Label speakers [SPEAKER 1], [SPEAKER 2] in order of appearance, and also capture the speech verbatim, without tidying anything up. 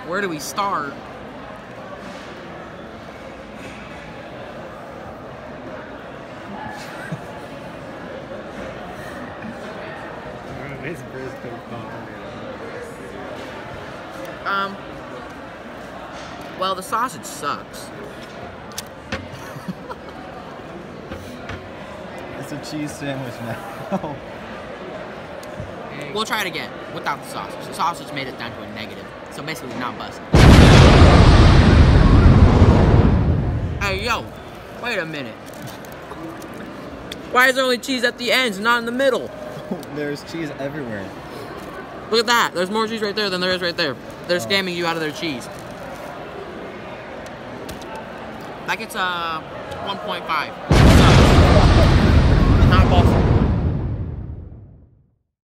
[SPEAKER 1] Where do we start? Um. Well, the sausage sucks.
[SPEAKER 2] It's a cheese sandwich now.
[SPEAKER 1] We'll try it again without the sausage. The sausage made it down to a negative, so basically not busted. Hey, yo, wait a minute. Why is there only cheese at the ends, not in the middle?
[SPEAKER 2] There's cheese everywhere.
[SPEAKER 1] Look at that. There's more cheese right there than there is right there. They're
[SPEAKER 2] Oh.
[SPEAKER 1] scamming you out of their cheese. That gets uh one point five. Not false.